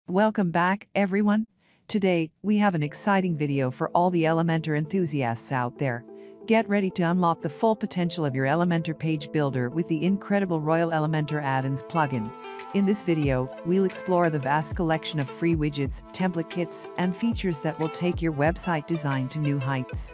Welcome back, everyone. Today, we have an exciting video for all the Elementor enthusiasts out there. Get ready to unlock the full potential of your Elementor page builder with the incredible Royal Elementor Addons plugin. In this video, we'll explore the vast collection of free widgets, template kits, and features that will take your website design to new heights.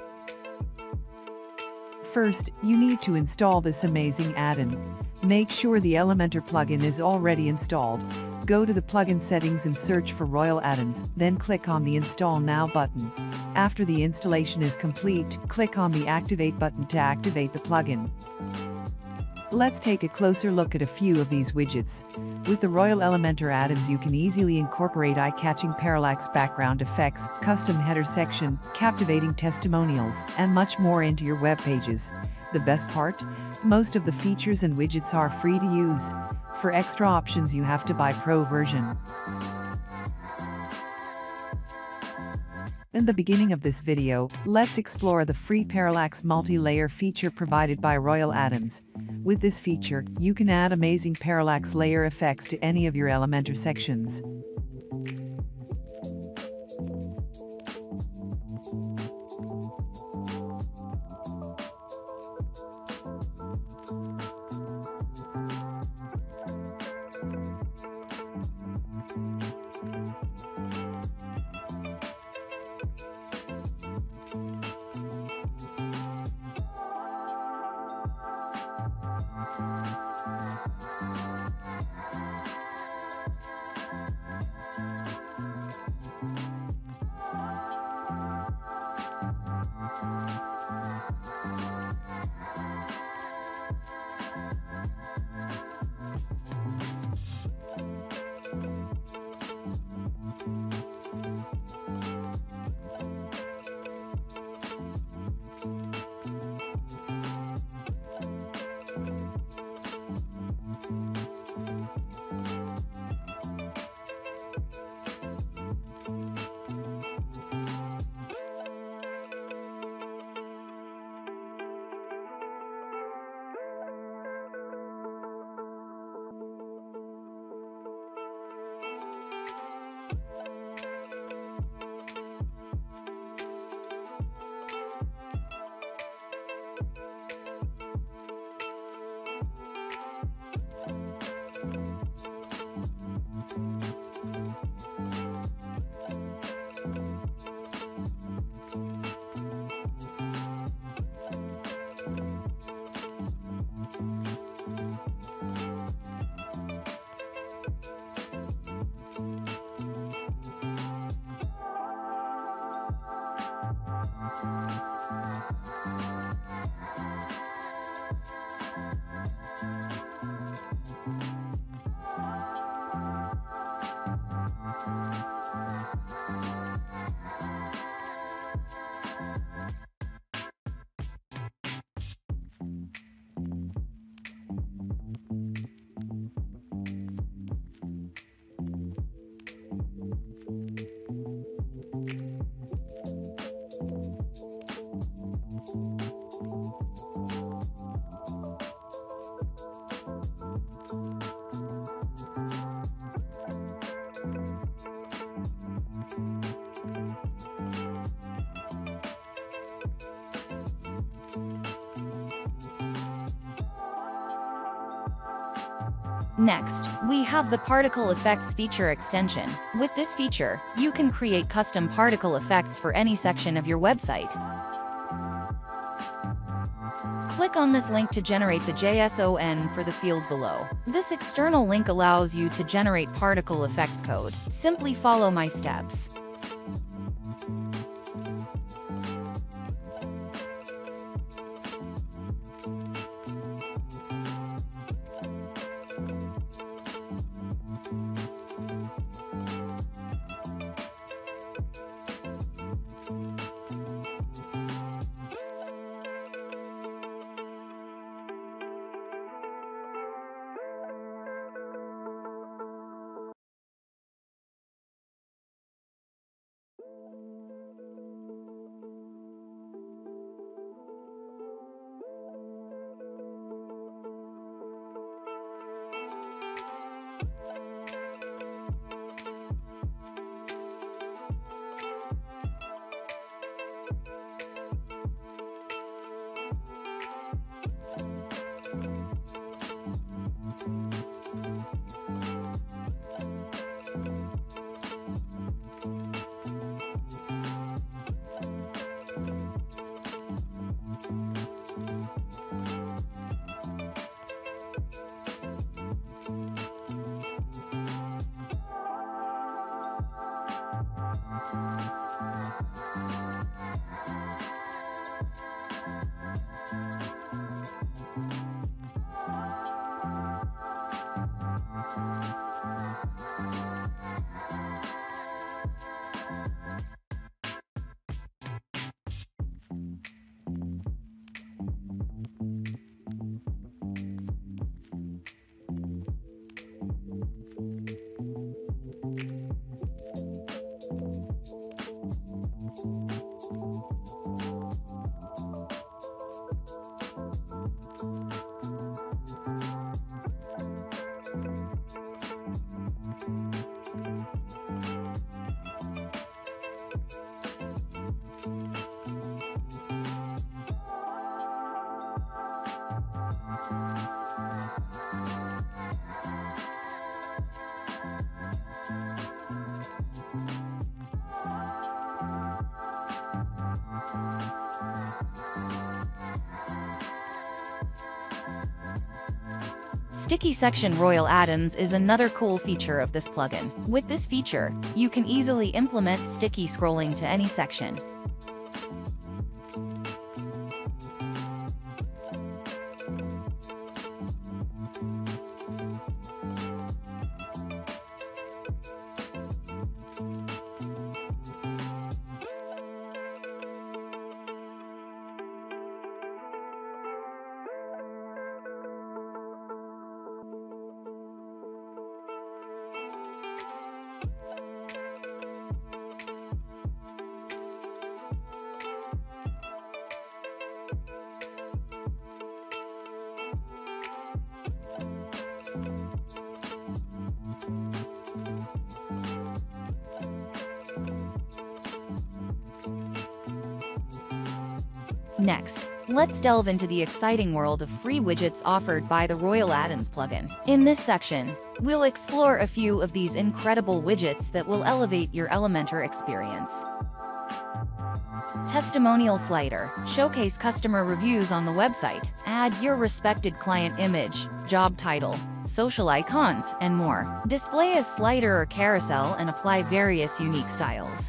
First, you need to install this amazing add-on. Make sure the Elementor plugin is already installed. Go to the plugin settings and search for Royal Addons, then click on the Install Now button. After the installation is complete, click on the Activate button to activate the plugin. Let's take a closer look at a few of these widgets. With the Royal Elementor Addons, you can easily incorporate eye-catching parallax background effects, custom header section, captivating testimonials, and much more into your web pages. The best part? Most of the features and widgets are free to use. For extra options, you have to buy Pro version. In the beginning of this video, let's explore the free Parallax Multi-Layer feature provided by Royal Addons. With this feature, you can add amazing parallax layer effects to any of your Elementor sections. Next, we have the Particle Effects feature extension. With this feature, you can create custom particle effects for any section of your website. Click on this link to generate the JSON for the field below. This external link allows you to generate particle effects code. Simply follow my steps. Sticky Section Royal Addons is another cool feature of this plugin. With this feature, you can easily implement sticky scrolling to any section. Next, let's delve into the exciting world of free widgets offered by the Royal Addons plugin. In this section, we'll explore a few of these incredible widgets that will elevate your Elementor experience. Testimonial Slider. Showcase customer reviews on the website. Add your respected client image, job title, social icons, and more. Display a slider or carousel and apply various unique styles.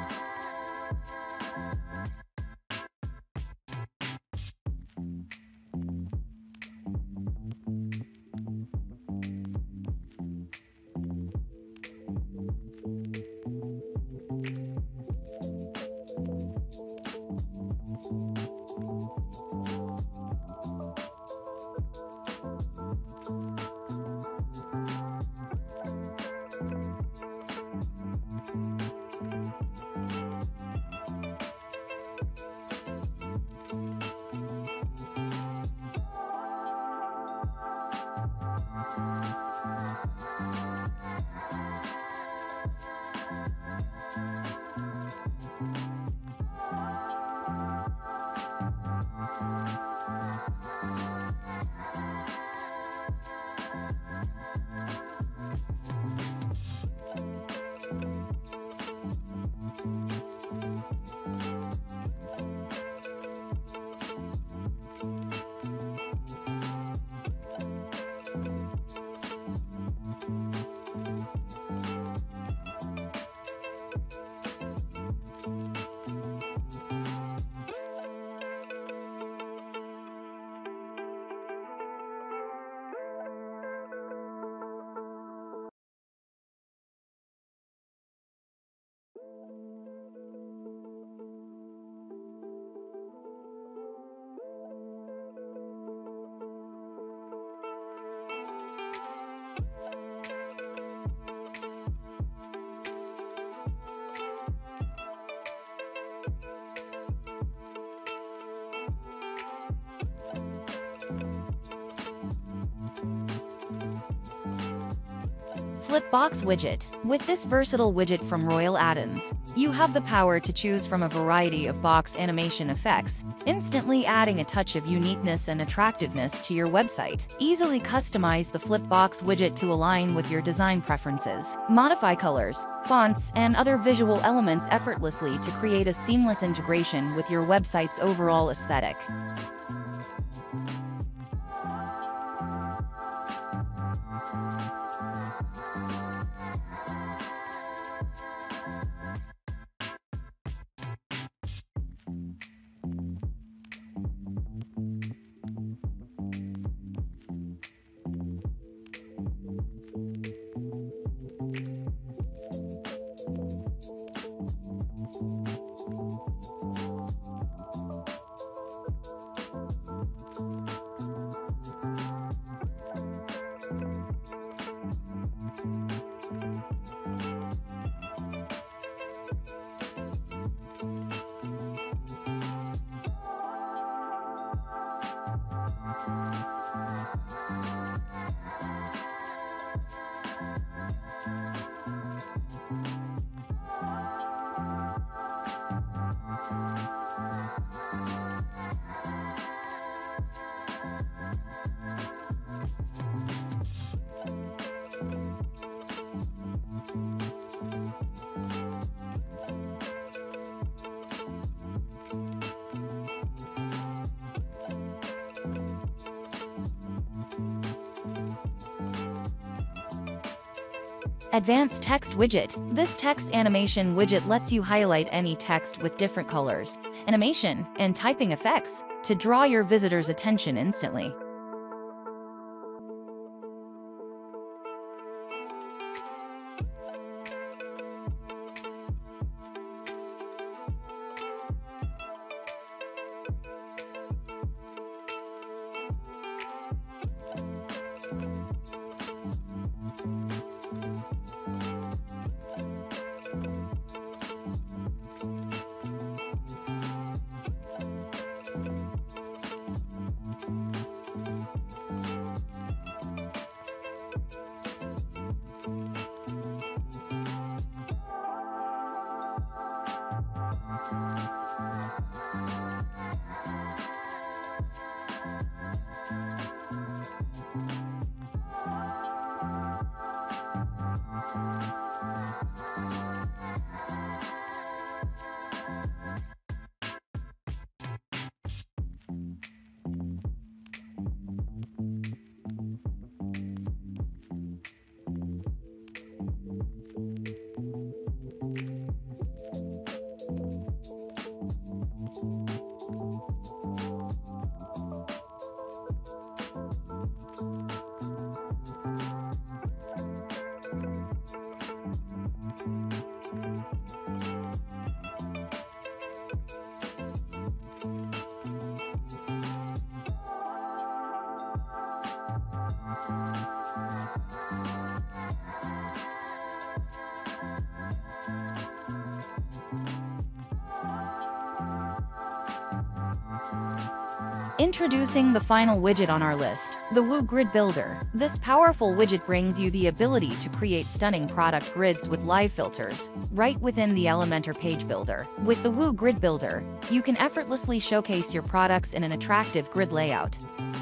Flipbox Widget. With this versatile widget from Royal Addons, you have the power to choose from a variety of box animation effects, instantly adding a touch of uniqueness and attractiveness to your website. Easily customize the Flipbox widget to align with your design preferences. Modify colors, fonts, and other visual elements effortlessly to create a seamless integration with your website's overall aesthetic. Advanced Text Widget. This text animation widget lets you highlight any text with different colors, animation, and typing effects to draw your visitor's attention instantly. Introducing the final widget on our list, the Woo Grid Builder. This powerful widget brings you the ability to create stunning product grids with live filters, right within the Elementor page builder. With the Woo Grid Builder, you can effortlessly showcase your products in an attractive grid layout.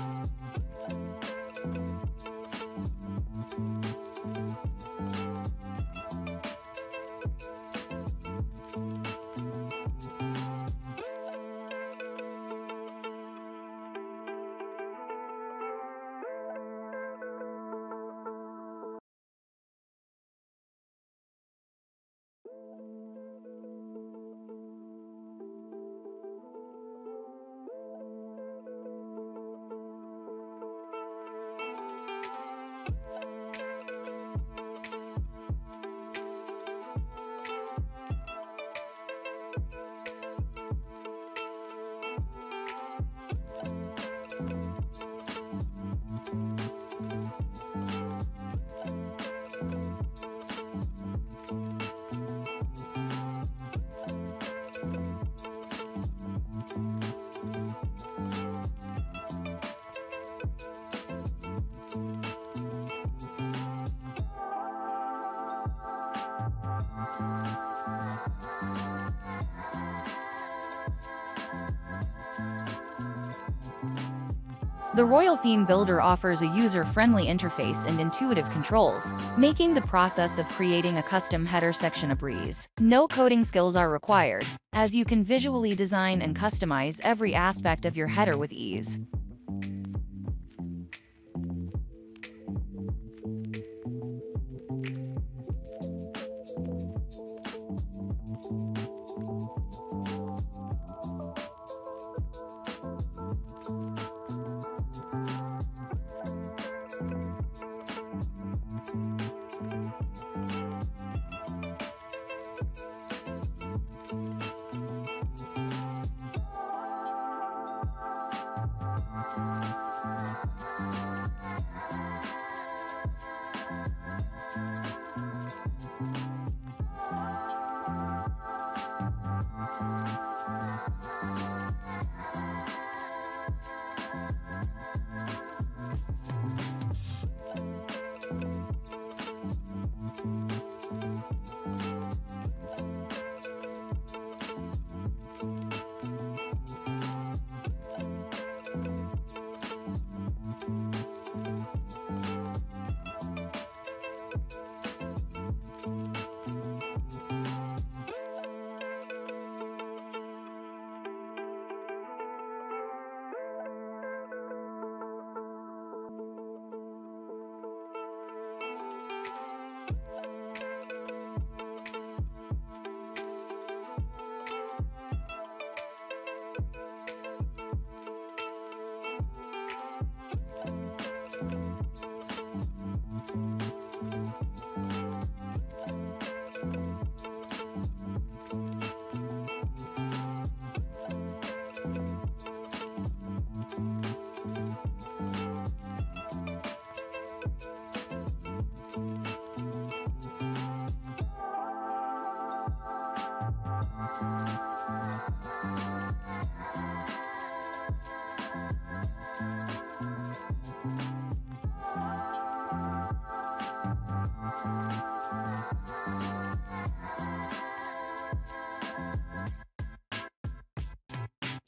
The Royal Theme Builder offers a user-friendly interface and intuitive controls, making the process of creating a custom header section a breeze. No coding skills are required, as you can visually design and customize every aspect of your header with ease.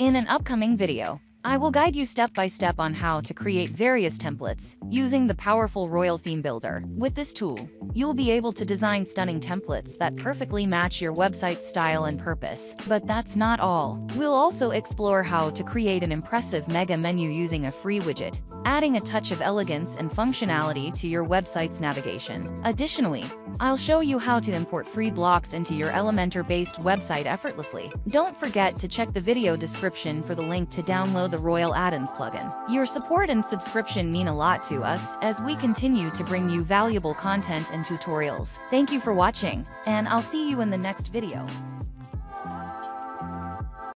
In an upcoming video, I will guide you step by step on how to create various templates using the powerful Royal Theme Builder. With this tool, you'll be able to design stunning templates that perfectly match your website's style and purpose. But that's not all. We'll also explore how to create an impressive mega menu using a free widget, adding a touch of elegance and functionality to your website's navigation. Additionally, I'll show you how to import free blocks into your Elementor-based website effortlessly. Don't forget to check the video description for the link to download the Royal Addons plugin. Your support and subscription mean a lot to us as we continue to bring you valuable content and tutorials. Thank you for watching, and I'll see you in the next video.